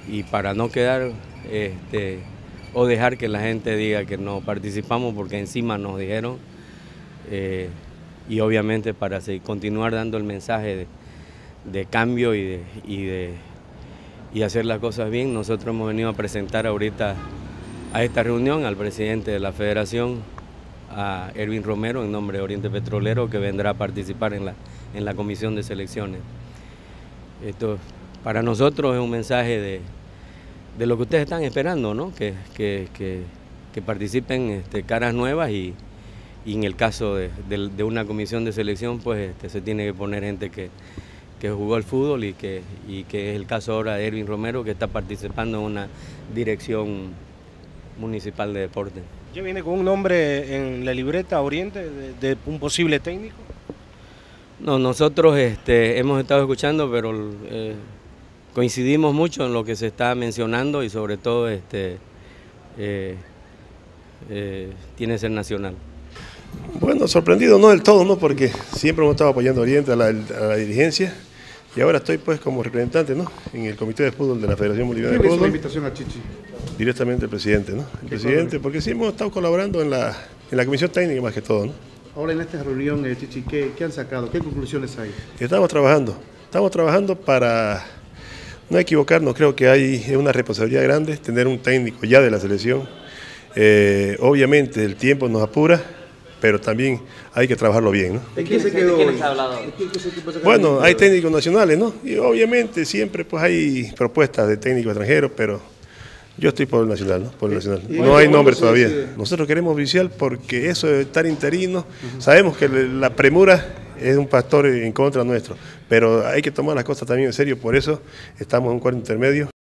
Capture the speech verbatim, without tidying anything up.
y para no quedar este, o dejar que la gente diga que no participamos porque encima nos dijeron, eh, y obviamente para seguir, continuar dando el mensaje de, de cambio y de, y de y hacer las cosas bien, nosotros hemos venido a presentar ahorita a esta reunión al presidente de la Federación, a Erwin Romero, en nombre de Oriente Petrolero, que vendrá a participar en la, en la comisión de selecciones. Esto para nosotros es un mensaje de, de lo que ustedes están esperando, ¿no? Que, que, que, que participen este, caras nuevas y, y en el caso de, de, de una comisión de selección, pues este, se tiene que poner gente que, que jugó al fútbol y que, y que es el caso ahora de Erwin Romero, que está participando en una dirección municipal de deporte. ¿Ya viene con un nombre en la libreta Oriente de, de un posible técnico? No, nosotros este, hemos estado escuchando, pero eh, coincidimos mucho en lo que se está mencionando y sobre todo este, eh, eh, tiene que ser nacional. Bueno, sorprendido no del todo, ¿no? Porque siempre hemos estado apoyando a Oriente, a la, a la dirigencia, y ahora estoy pues como representante, ¿no? En el comité de fútbol de la Federación Boliviana de Fútbol. ¿Quién le hizo la invitación a Chichi? Directamente el presidente, ¿no? El presidente, porque sí hemos estado colaborando en la, en la comisión técnica más que todo, ¿no? Ahora en esta reunión, eh, Chichi, ¿qué, ¿qué han sacado? ¿Qué conclusiones hay? Estamos trabajando, estamos trabajando para no equivocarnos, creo que hay una responsabilidad grande tener un técnico ya de la selección. Eh, obviamente el tiempo nos apura, pero también hay que trabajarlo bien, ¿no? ¿De quién se quedó hoy? Bueno, hay técnicos nacionales, ¿no? Y obviamente siempre pues hay propuestas de técnicos extranjeros, pero yo estoy por el nacional, ¿no? Por el nacional. No hay nombre todavía. Nosotros queremos oficial porque eso de estar interino, sabemos que la premura es un factor en contra nuestro, pero hay que tomar las cosas también en serio, por eso estamos en un cuarto intermedio.